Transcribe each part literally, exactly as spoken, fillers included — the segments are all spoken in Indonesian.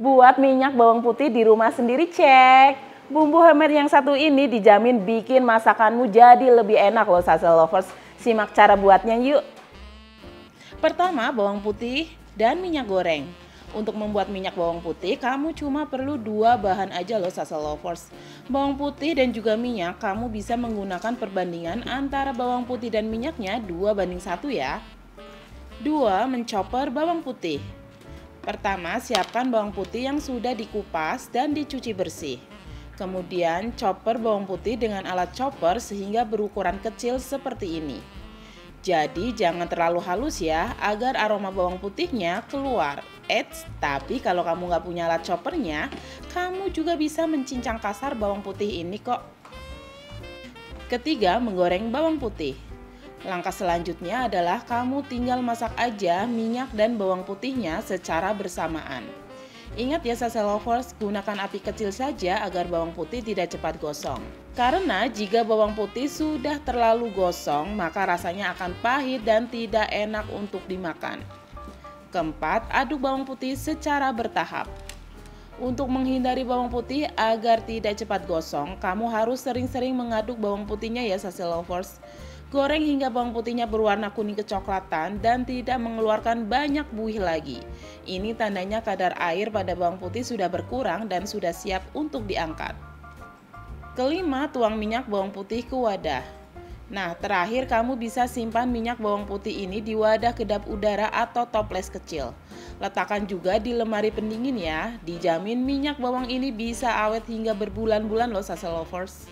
Buat minyak bawang putih di rumah sendiri cek. Bumbu homemade yang satu ini dijamin bikin masakanmu jadi lebih enak loh salsa lovers. Simak cara buatnya yuk. Pertama, bawang putih dan minyak goreng. Untuk membuat minyak bawang putih, kamu cuma perlu dua bahan aja loh salsa lovers. Bawang putih dan juga minyak, kamu bisa menggunakan perbandingan antara bawang putih dan minyaknya dua banding satu ya. Dua, menchopper bawang putih. Pertama, siapkan bawang putih yang sudah dikupas dan dicuci bersih. Kemudian, chopper bawang putih dengan alat chopper sehingga berukuran kecil seperti ini. Jadi jangan terlalu halus ya, agar aroma bawang putihnya keluar. Eits, tapi kalau kamu nggak punya alat choppernya, kamu juga bisa mencincang kasar bawang putih ini kok. Ketiga, menggoreng bawang putih. Langkah selanjutnya adalah kamu tinggal masak aja minyak dan bawang putihnya secara bersamaan. Ingat ya salsa lovers, gunakan api kecil saja agar bawang putih tidak cepat gosong. Karena jika bawang putih sudah terlalu gosong, maka rasanya akan pahit dan tidak enak untuk dimakan. Keempat, aduk bawang putih secara bertahap. Untuk menghindari bawang putih agar tidak cepat gosong, kamu harus sering-sering mengaduk bawang putihnya ya salsa lovers. Goreng hingga bawang putihnya berwarna kuning kecoklatan dan tidak mengeluarkan banyak buih lagi. Ini tandanya kadar air pada bawang putih sudah berkurang dan sudah siap untuk diangkat. Kelima, tuang minyak bawang putih ke wadah. Nah, terakhir kamu bisa simpan minyak bawang putih ini di wadah kedap udara atau toples kecil. Letakkan juga di lemari pendingin ya. Dijamin minyak bawang ini bisa awet hingga berbulan-bulan loh salsa lovers.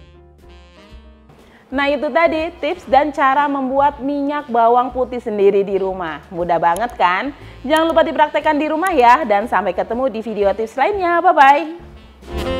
Nah itu tadi tips dan cara membuat minyak bawang putih sendiri di rumah. Mudah banget kan? Jangan lupa dipraktekkan di rumah ya. Dan sampai ketemu di video tips lainnya. Bye-bye.